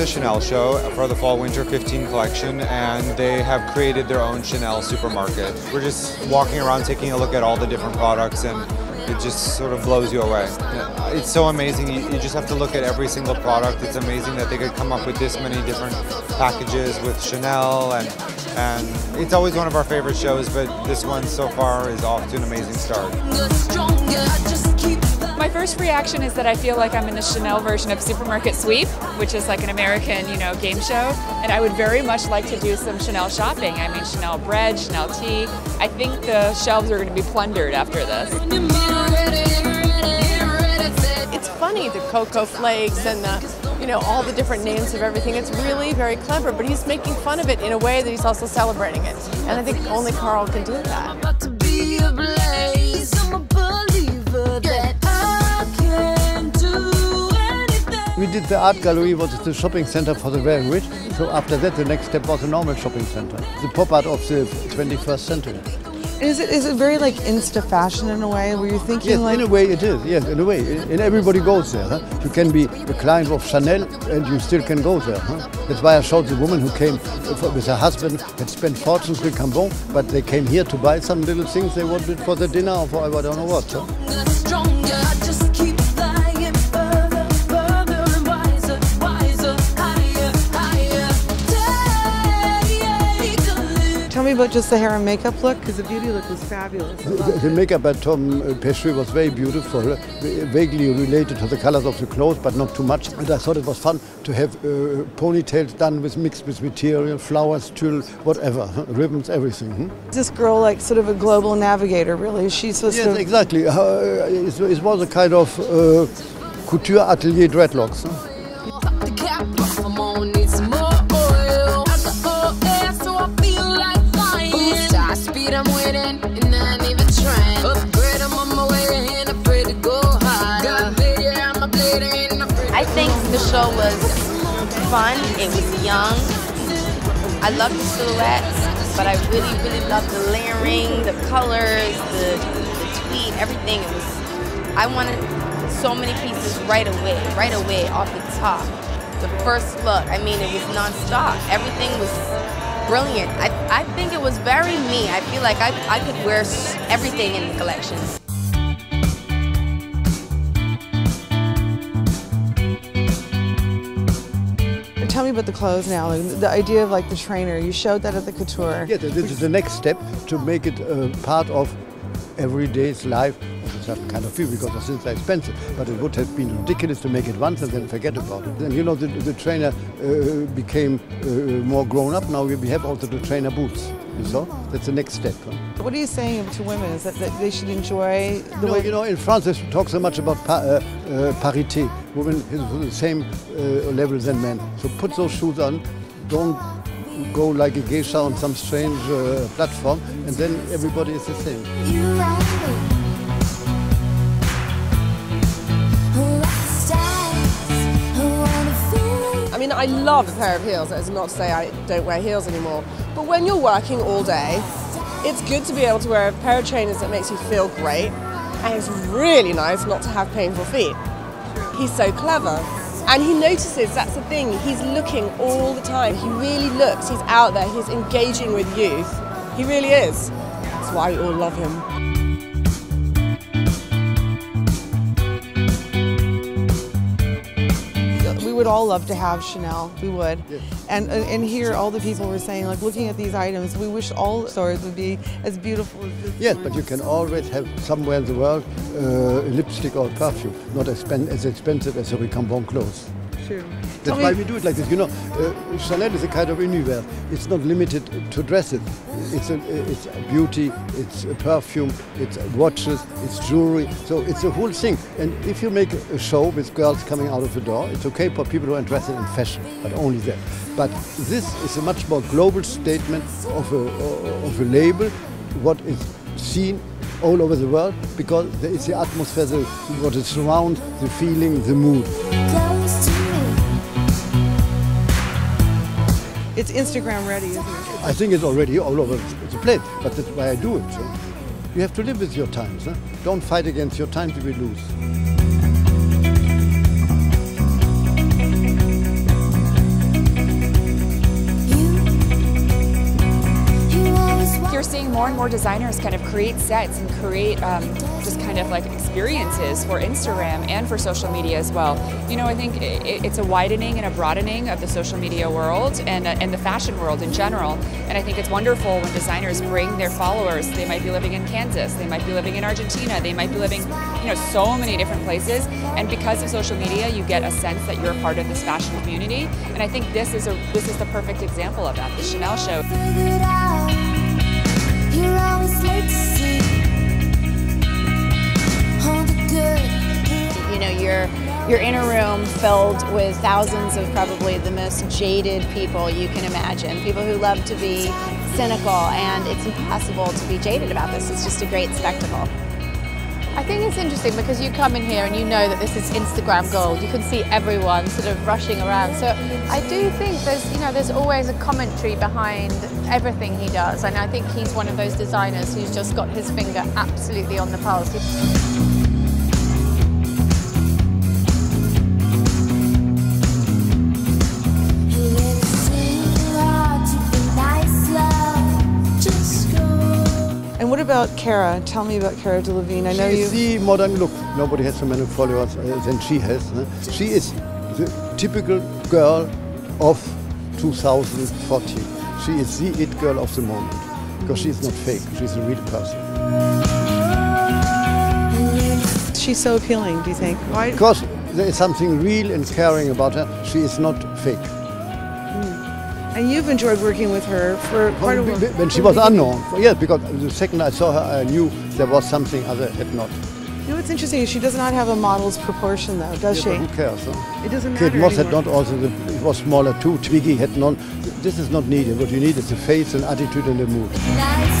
the Chanel show for the Fall/Winter 15 collection, and they have created their own Chanel supermarket. We're just walking around taking a look at all the different products, and it just sort of blows you away. It's so amazing. You just have to look at every single product. It's amazing that they could come up with this many different packages with Chanel, and it's always one of our favorite shows, but this one so far is off to an amazing start. My first reaction is that I feel like I'm in the Chanel version of Supermarket Sweep, which is like an American, game show, and I would very much like to do some Chanel shopping. I mean, Chanel bread, Chanel tea. I think the shelves are going to be plundered after this. It's funny, the cocoa flakes and all the different names of everything. It's really very clever, but he's making fun of it in a way that he's also celebrating it. And I think only Karl can do that. We did the art gallery, was the shopping center for the very rich. So after that, the next step was a normal shopping center, the pop art of the 21st century. Is it very like Insta fashion in a way, where you're thinking yes, like... in a way it is, yes, in a way. And everybody goes there. Huh? You can be a client of Chanel and you still can go there. Huh? That's why I showed the woman who came with her husband, had spent fortunes with Cambon, but they came here to buy some little things they wanted for the dinner or for I don't know what. Huh? Tell me about just the hair and makeup look, because the beauty look was fabulous. The makeup by Tom Pesce was very beautiful, vaguely related to the colors of the clothes, but not too much. And I thought it was fun to have ponytails done mixed with material, flowers, tulle, whatever, ribbons, everything. This girl like sort of a global navigator, really? She's supposed to... Yes, exactly. It was a kind of couture atelier dreadlocks. Huh? I'm winning, and I ain't even trying. Upgrade, I'm on my way, and I'm afraid to go high. I think the show was fun, it was young. I love the silhouettes, but I really, really love the layering, the colors, the tweed, everything. I wanted so many pieces right away off the top. The first look, I mean, it was non-stop. Everything was brilliant. I think it was very me. I feel like I could wear everything in the collection. Tell me about the clothes now, the idea of like the trainer. You showed that at the couture. Yeah, this is the next step to make it part of everyday's life of a certain kind of feel, because the things are expensive. But it would have been ridiculous to make it once and then forget about it. And the trainer became more grown up. Now we have also the trainer boots. You saw? That's the next step. Huh? What are you saying to women? Is that they should enjoy the way... in France they talk so much about parité. Women is the same level than men. So put those shoes on. Don't go like a geisha on some strange platform, and then everybody is the same. I mean, I love a pair of heels. That is not to say I don't wear heels anymore. But when you're working all day, it's good to be able to wear a pair of trainers that makes you feel great. And it's really nice not to have painful feet. He's so clever. And he notices, that's the thing, he's looking all the time. He really looks, he's out there, he's engaging with youth. He really is. That's why we all love him. We would all love to have Chanel, we would. Yes. And here all the people were saying, like looking at these items, we wish all stores would be as beautiful as this. Yes, but you can always have somewhere in the world a lipstick or perfume, not as expensive as a Cambon clothes. True. That's why we do it like this. Chanel is a kind of universe. It's not limited to dresses. It's beauty, it's a perfume, it's watches, it's jewelry. So it's a whole thing. And if you make a show with girls coming out of the door, it's okay for people who are interested in fashion, but only that. But this is a much more global statement of a label, what is seen all over the world, because there is the atmosphere, what is around, the feeling, the mood. It's Instagram ready, isn't it? I think it's already all over the place, but that's why I do it. So you have to live with your times. Huh? Don't fight against your times, you will lose. seeing more and more designers kind of create sets and create just kind of like experiences for Instagram and for social media as well. You know, I think it's a widening and a broadening of the social media world and the fashion world in general. And I think it's wonderful when designers bring their followers. They might be living in Kansas, they might be living in Argentina, they might be living, you know, so many different places. And because of social media, you get a sense that you're a part of this fashion community. And I think this is the perfect example of that, the Chanel show. You're always late to see all the good. You know, you're in a room filled with thousands of probably the most jaded people you can imagine. People who love to be cynical, and it's impossible to be jaded about this. It's just a great spectacle. I think it's interesting because you come in here and you know that this is Instagram gold. You can see everyone sort of rushing around. So I do think there's always a commentary behind everything he does. And I think he's one of those designers who's just got his finger absolutely on the pulse. And what about Cara? Tell me about Cara Delevingne. I know you. She's the modern look. Nobody has so many followers than she has. She is the typical girl of 2014. She is the it girl of the moment because she is not fake. She's a real person. She's so appealing, do you think? Why? Because there is something real and caring about her. She is not fake. And you've enjoyed working with her for quite a while. When she was unknown. Yes, because the second I saw her, I knew there was something other had not. You know what's interesting is she does not have a model's proportion, though, does she? Who cares? Huh? It doesn't matter Kate Moss had anymore. not also, it was smaller too. Twiggy had none. This is not needed. What you need is a face, an attitude, and a mood.